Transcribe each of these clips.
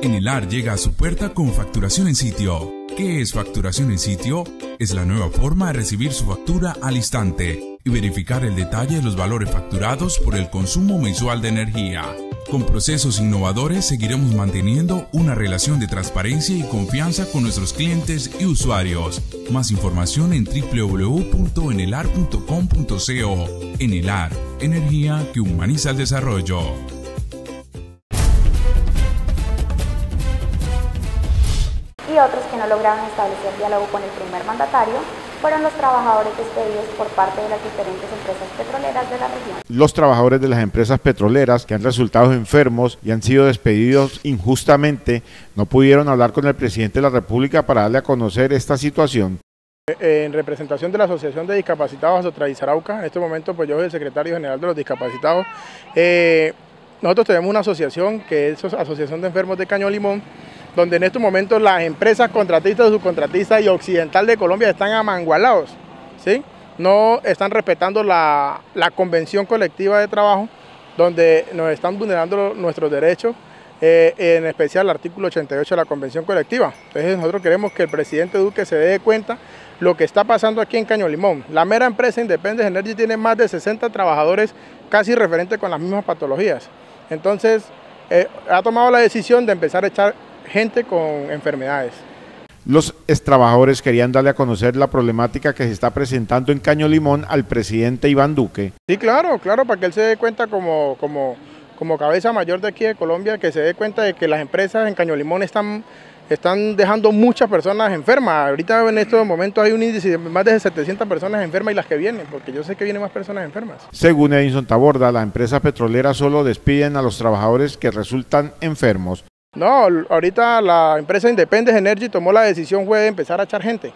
Enelar llega a su puerta con facturación en sitio. ¿Qué es facturación en sitio? Es la nueva forma de recibir su factura al instante y verificar el detalle de los valores facturados por el consumo mensual de energía. Con procesos innovadores seguiremos manteniendo una relación de transparencia y confianza con nuestros clientes y usuarios. Más información en www.enelar.com.co. Enelar, energía que humaniza el desarrollo. Y otros que no lograron establecer diálogo con el primer mandatario fueron los trabajadores despedidos por parte de las diferentes empresas petroleras de la región. Los trabajadores de las empresas petroleras que han resultado enfermos y han sido despedidos injustamente no pudieron hablar con el presidente de la República para darle a conocer esta situación. En representación de la Asociación de Discapacitados Azotraizarauca, en este momento pues yo soy el secretario general de los discapacitados. Nosotros tenemos una asociación que es Asociación de Enfermos de Caño Limón, donde en estos momentos las empresas contratistas, subcontratistas y Occidental de Colombia están amangualados, ¿sí? No están respetando la convención colectiva de trabajo, donde nos están vulnerando nuestros derechos, en especial el artículo 88 de la convención colectiva. Entonces nosotros queremos que el presidente Duque se dé cuenta lo que está pasando aquí en Caño Limón. La mera empresa Independence Energy tiene más de 60 trabajadores casi referentes con las mismas patologías. Entonces ha tomado la decisión de empezar a echar gente con enfermedades. Los extrabajadores querían darle a conocer la problemática que se está presentando en Caño Limón al presidente Iván Duque. Sí, claro, para que él se dé cuenta como cabeza mayor de aquí de Colombia, que se dé cuenta de que las empresas en Caño Limón están dejando muchas personas enfermas. Ahorita en estos momentos hay un índice de más de 700 personas enfermas y las que vienen, porque yo sé que vienen más personas enfermas. Según Edison Taborda, las empresas petroleras solo despiden a los trabajadores que resultan enfermos. No, ahorita la empresa Independence Energy tomó la decisión de empezar a echar gente,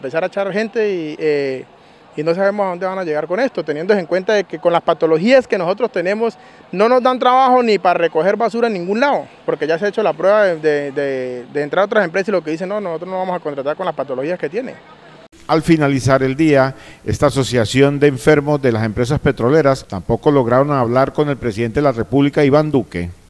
y no sabemos a dónde van a llegar con esto, teniendo en cuenta de que con las patologías que nosotros tenemos no nos dan trabajo ni para recoger basura en ningún lado, porque ya se ha hecho la prueba de entrar a otras empresas y lo que dicen, no, nosotros no vamos a contratar con las patologías que tienen. Al finalizar el día, esta asociación de enfermos de las empresas petroleras tampoco lograron hablar con el presidente de la República, Iván Duque.